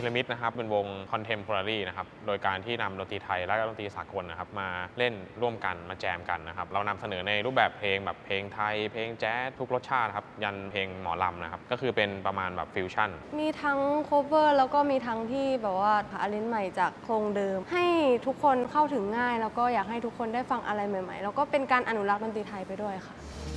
รามิดนะครับเป็นวงคอนเทมพอรารีนะครับโดยการที่นำดนตรีไทยและดนตรีสากลนะครับมาเล่นร่วมกันมาแจมกันนะครับเรานำเสนอในรูปแบบเพลงแบบเพลงไทยเพลงแจ๊สทุกรสชาติครับยันเพลงหมอลำนะครับก็คือเป็นประมาณแบบฟิวชั่นมีทั้งโคเวอร์แล้วก็มีทั้งที่แบบว่าหาอาเลนใหม่จากโครงเดิมให้ทุกคนเข้าถึงง่ายแล้วก็อยากให้ทุกคนได้ฟังอะไรใหม่ๆแล้วก็เป็นการอนุรักษ์ดนตรีไทยไปด้วยค่ะ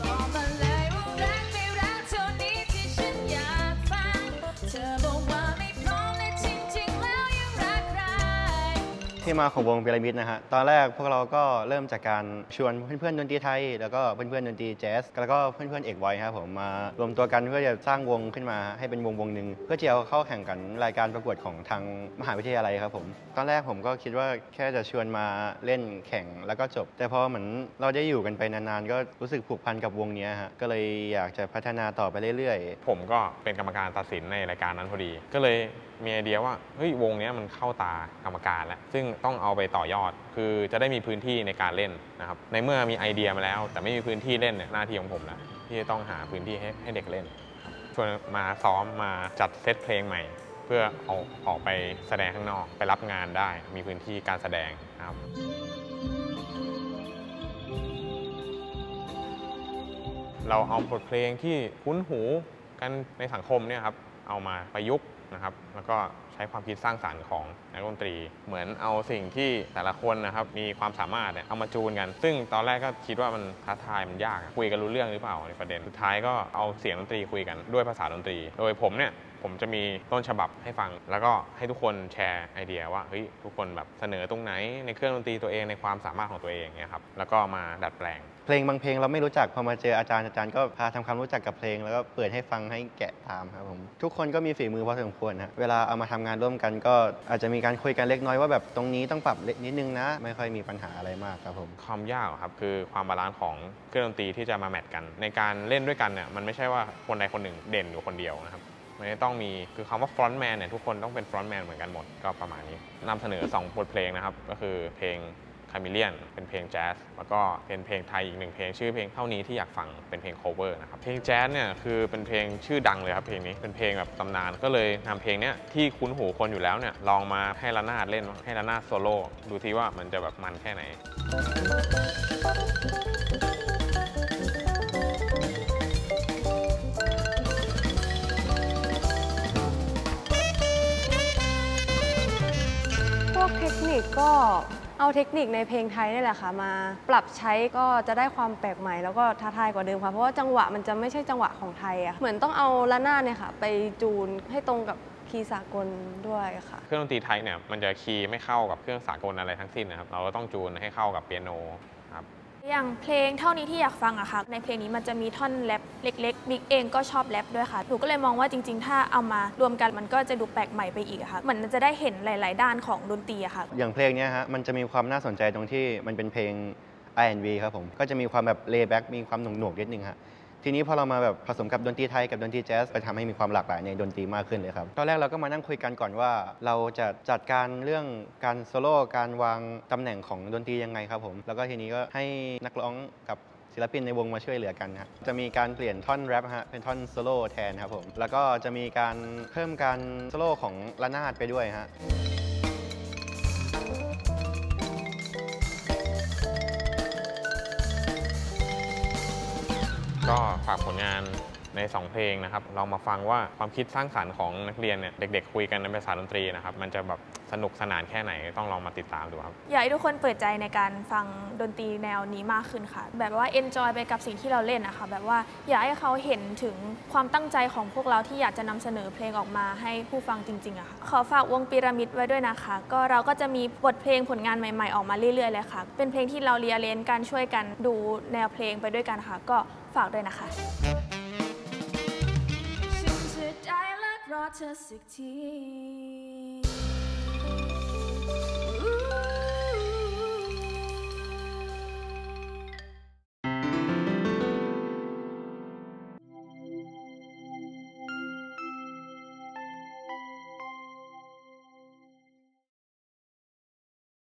ที่มาของวงพีระมิดนะฮะตอนแรกพวกเราก็เริ่มจากการชวนเพื่อนๆดนตรีไทยแล้วก็เพื่อนๆดนตรีแจ๊สแล้วก็เพื่อนๆเอกไวครับผมมารวมตัวกันเพื่อจะสร้างวงขึ้นมาให้เป็นวงหนึ่งเพื่อจะเอาเข้าแข่งกันรายการประกวดของทางมหาวิทยาลัยครับผมตอนแรกผมก็คิดว่าแค่จะชวนมาเล่นแข่งแล้วก็จบแต่พอเหมือนเราได้อยู่กันไปนานๆก็รู้สึกผูกพันกับวงนี้ฮะก็เลยอยากจะพัฒนาต่อไปเรื่อยๆผมก็เป็นกรรมการตัดสินในรายการนั้นพอดีก็เลยมีไอเดียว่าเฮ้ยวงนี้มันเข้าตากรรมการแล้วซึ่งต้องเอาไปต่อยอดคือจะได้มีพื้นที่ในการเล่นนะครับในเมื่อมีไอเดียมาแล้วแต่ไม่มีพื้นที่เล่นเนี่ยหน้าที่ของผมนะที่จะต้องหาพื้นที่ให้เด็กเล่นชวนมาซ้อมมาจัดเซตเพลงใหม่เพื่อเอาออกไปแสดงข้างนอกไปรับงานได้มีพื้นที่การแสดงนะครับเราเอาบทเพลงที่คุ้นหูกันในสังคมเนี่ยครับเอามาประยุกต์นะครับแล้วก็ใช้ความคิดสร้างสรรค์ของนักดนตรีเหมือนเอาสิ่งที่แต่ละคนนะครับมีความสามารถเนี่ยเอามาจูนกันซึ่งตอนแรกก็คิดว่ามันท้าทายมันยากคุยกันรู้เรื่องหรือเปล่าในประเด็นสุดท้ายก็เอาเสียงดนตรีคุยกันด้วยภาษาดนตรีโดยผมจะมีต้นฉบับให้ฟังแล้วก็ให้ทุกคนแชร์ไอเดียว่าเฮ้ยทุกคนแบบเสนอตรงไหนในเครื่องดนตรีตัวเองในความสามารถของตัวเองเนี่ยครับแล้วก็มาดัดแปลงเพลงบางเพลงเราไม่รู้จักพอมาเจออาจารย์ก็พาทำความรู้จักกับเพลงแล้วก็เปิดให้ฟังให้แกะตามครับผมทุกคนก็มีฝีมือพอสมควรนะเวลาเอามาทำงานร่วมกันก็อาจจะมีการคุยกันเล็กน้อยว่าแบบตรงนี้ต้องปรับนิดนึงนะไม่ค่อยมีปัญหาอะไรมากครับผมความยากครับคือความบาลานซ์ของเครื่องดนตรีที่จะมาแมทกันในการเล่นด้วยกันเนี่ยมันไม่ใช่ว่าคนใดคนหนึ่งเด่นอยู่คนเดียวนะครับมันต้องมีคือคำว่าฟรอนต์แมนเนี่ยทุกคนต้องเป็นฟรอนต์แมนเหมือนกันหมดก็ประมาณนี้นำเสนอ2บทเพลงนะครับก็คือเพลงคาเมเลียนเป็นเพลงแจ๊สแล้วก็เป็นเพลงไทยอีก1เพลงชื่อเพลงเท่านี้ที่อยากฟังเป็นเพลง cover นะครับเพลงแจ๊สเนี่ยคือเป็นเพลงชื่อดังเลยครับเพลงนี้เป็นเพลงแบบตำนานก็เลยนำเพลงนี้ที่คุ้นหูคนอยู่แล้วเนี่ยลองมาให้ระนาดเล่นให้ระนาดโซโล่ดูทีว่ามันจะแบบมันแค่ไหนพวกเทคนิคก็เอาเทคนิคในเพลงไทยนี่แหละค่ะมาปรับใช้ก็จะได้ความแปลกใหม่แล้วก็ท้าทายกว่าเดิมค่ะเพราะว่าจังหวะมันจะไม่ใช่จังหวะของไทยอะเหมือนต้องเอาระนาดเนี่ยค่ะไปจูนให้ตรงกับคีย์สากลด้วยค่ะเครื่องดนตรีไทยเนี่ยมันจะคีย์ไม่เข้ากับเครื่องสากลอะไรทั้งสิ้นนะครับเราก็ต้องจูนให้เข้ากับเปียโนครับอย่างเพลงเท่านี้ที่อยากฟังอะค่ะในเพลงนี้มันจะมีท่อนแรปเล็กๆมิกเองก็ชอบแรปด้วยค่ะหนูก็เลยมองว่าจริงๆถ้าเอามารวมกันมันก็จะดูแปลกใหม่ไปอีกค่ะเหมือนจะได้เห็นหลายๆด้านของดนตรีอะค่ะอย่างเพลงนี้ฮะมันจะมีความน่าสนใจตรงที่มันเป็นเพลง R&B ครับผมก็จะมีความแบบเลย์แบ็กมีความหน่วงๆนิดนึงฮะทีนี้พอเรามาแบบผสมกับดนตรีไทยกับดนตรีแจ๊สไปทำให้มีความหลากหลายในดนตรีมากขึ้นเลยครับตอนแรกเราก็มานั่งคุยกันก่อนว่าเราจะจัดการเรื่องการโซโล่การวางตำแหน่งของดนตรียังไงครับผมแล้วก็ทีนี้ก็ให้นักร้องกับศิลปินในวงมาช่วยเหลือกันครับจะมีการเปลี่ยนท่อนแรปฮะเป็นท่อนโซโล่แทนครับผมแล้วก็จะมีการเพิ่มการโซโล่ของระนาดไปด้วยฮะก็ฝากผลงานใน2เพลงนะครับเรามาฟังว่าความคิดสร้างสรรค์ของนักเรียนเนี่ยเด็กๆคุยกันในภาษาดนตรีนะครับมันจะแบบสนุกสนานแค่ไหนต้องลองมาติดตามดูครับอยากให้ทุกคนเปิดใจในการฟังดนตรีแนวนี้มากขึ้นค่ะแบบว่าเอนจอยไปกับสิ่งที่เราเล่นนะคะแบบว่าอยากให้เขาเห็นถึงความตั้งใจของพวกเราที่อยากจะนำเสนอเพลงออกมาให้ผู้ฟังจริงๆอะค่ะขอฝากวงพีระมิดไว้ด้วยนะคะก็เราก็จะมีบทเพลงผลงานใหม่ๆออกมาเรื่อยๆเลยค่ะเป็นเพลงที่เราเรียนกันช่วยกันดูแนวเพลงไปด้วยกันค่ะก็ฝากด้วยนะคะรอเธอสักที